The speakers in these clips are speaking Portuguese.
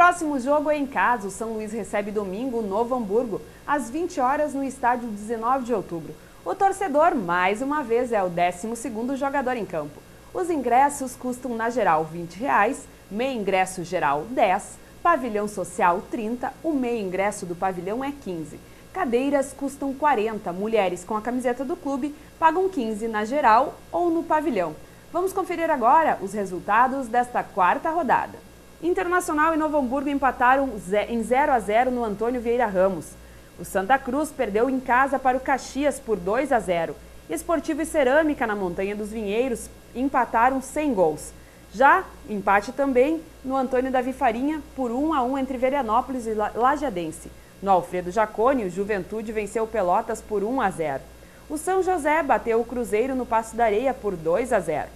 próximo jogo é em casa. O São Luís recebe domingo o Novo Hamburgo, às 20 horas no estádio 19 de outubro. O torcedor, mais uma vez, é o 12º jogador em campo. Os ingressos custam na geral R$ 20, meio ingresso geral R$ 10, pavilhão social R$ 30, o meio ingresso do pavilhão é R$ 15. Cadeiras custam R$ 40, mulheres com a camiseta do clube pagam R$ 15 na geral ou no pavilhão. Vamos conferir agora os resultados desta quarta rodada. Internacional e Novo Hamburgo empataram em 0-0 no Antônio Vieira Ramos. O Santa Cruz perdeu em casa para o Caxias por 2-0. Esportivo e Cerâmica na Montanha dos Vinheiros empataram sem gols. Já empate também no Antônio Davi Farinha por 1-1 entre Veranópolis e Lajadense. No Alfredo Jaconi, o Juventude venceu o Pelotas por 1-0. O São José bateu o Cruzeiro no Passo da Areia por 2-0.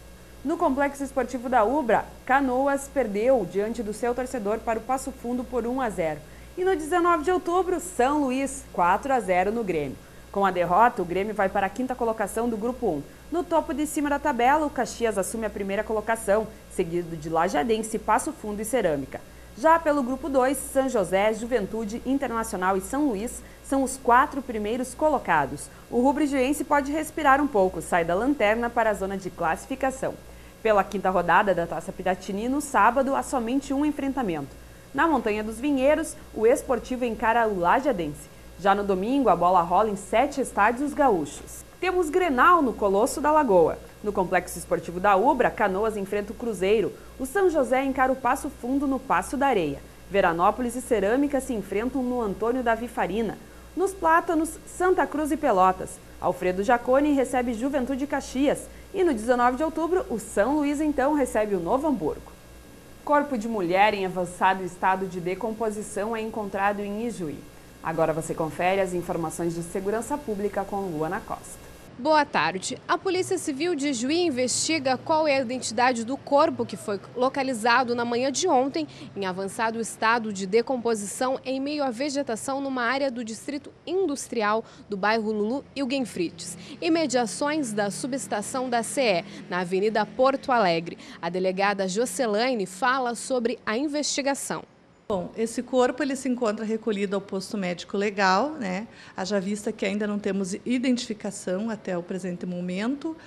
No Complexo Esportivo da Ubra, Canoas perdeu diante do seu torcedor para o Passo Fundo por 1-0. E no 19 de outubro, São Luís, 4-0 no Grêmio. Com a derrota, o Grêmio vai para a quinta colocação do Grupo 1. No topo de cima da tabela, o Caxias assume a primeira colocação, seguido de Lajadense, Passo Fundo e Cerâmica. Já pelo Grupo 2, São José, Juventude, Internacional e São Luís são os 4 primeiros colocados. O rubro-guiense pode respirar um pouco, sai da lanterna para a zona de classificação. Pela quinta rodada da Taça Piratini, no sábado, há somente um enfrentamento. Na Montanha dos Vinheiros, o Esportivo encara o Lajadense. Já no domingo, a bola rola em 7 estádios gaúchos. Temos Grenal no Colosso da Lagoa. No Complexo Esportivo da Ubra, Canoas enfrenta o Cruzeiro. O São José encara o Passo Fundo no Passo da Areia. Veranópolis e Cerâmica se enfrentam no Antônio Davi Farina. Nos Plátanos, Santa Cruz e Pelotas. Alfredo Jaconi recebe Juventude e Caxias. E no 19 de outubro, o São Luís então recebe o Novo Hamburgo. Corpo de mulher em avançado estado de decomposição é encontrado em Ijuí. Agora você confere as informações de segurança pública com Luana Costa. Boa tarde. A Polícia Civil de Ijuí investiga qual é a identidade do corpo que foi localizado na manhã de ontem em avançado estado de decomposição em meio à vegetação numa área do distrito industrial do bairro Lulu Ilgen Frites, imediações da subestação da CE, na Avenida Porto Alegre. A delegada Jocelaine fala sobre a investigação. Bom, esse corpo ele se encontra recolhido ao posto médico legal, né? Haja vista que ainda não temos identificação até o presente momento.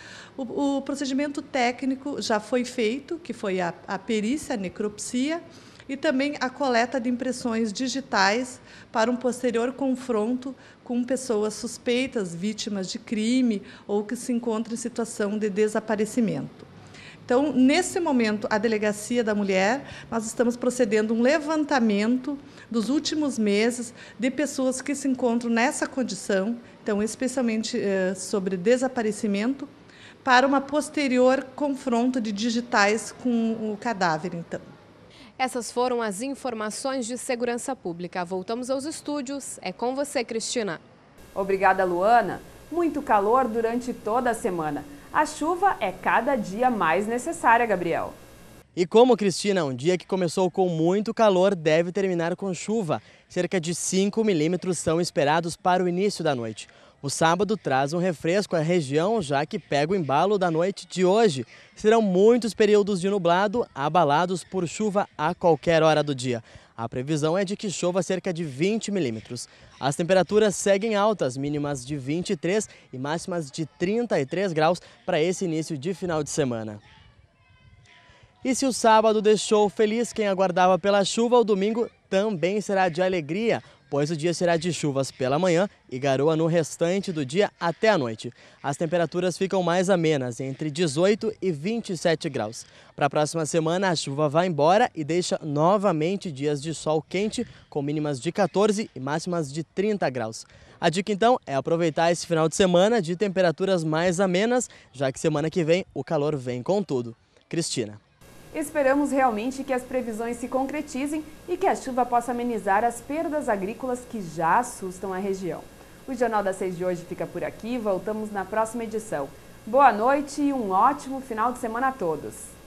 O procedimento técnico já foi feito, que foi a perícia, a necropsia, e também a coleta de impressões digitais para um posterior confronto com pessoas suspeitas, vítimas de crime ou que se encontram em situação de desaparecimento. Então, nesse momento, a Delegacia da Mulher, nós estamos procedendo um levantamento dos últimos meses de pessoas que se encontram nessa condição, então, especialmente sobre desaparecimento, para uma posterior confronto de digitais com o cadáver, então. Essas foram as informações de segurança pública. Voltamos aos estúdios. É com você, Cristina. Obrigada, Luana. Muito calor durante toda a semana. A chuva é cada dia mais necessária, Gabriel. E como, Cristina, um dia que começou com muito calor deve terminar com chuva. Cerca de 5 milímetros são esperados para o início da noite. O sábado traz um refresco à região, já que pega o embalo da noite de hoje. Serão muitos períodos de nublado, abalados por chuva a qualquer hora do dia. A previsão é de que chova cerca de 20 milímetros. As temperaturas seguem altas, mínimas de 23 e máximas de 33 graus para esse início de final de semana. E se o sábado deixou feliz quem aguardava pela chuva, o domingo também será de alegria, pois o dia será de chuvas pela manhã e garoa no restante do dia até a noite. As temperaturas ficam mais amenas, entre 18 e 27 graus. Para a próxima semana, a chuva vai embora e deixa novamente dias de sol quente, com mínimas de 14 e máximas de 30 graus. A dica, então, é aproveitar esse final de semana de temperaturas mais amenas, já que semana que vem o calor vem com tudo. Cristina. Esperamos realmente que as previsões se concretizem e que a chuva possa amenizar as perdas agrícolas que já assustam a região. O Jornal das 6 de hoje fica por aqui, voltamos na próxima edição. Boa noite e um ótimo final de semana a todos!